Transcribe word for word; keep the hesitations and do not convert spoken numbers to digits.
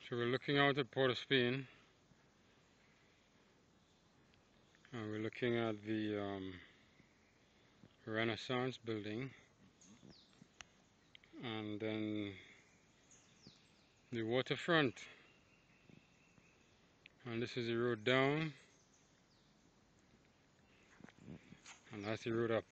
So we're looking out at Port of Spain, and we're looking at the um, Renaissance building, and then the waterfront, and this is the road down, and that's the road up.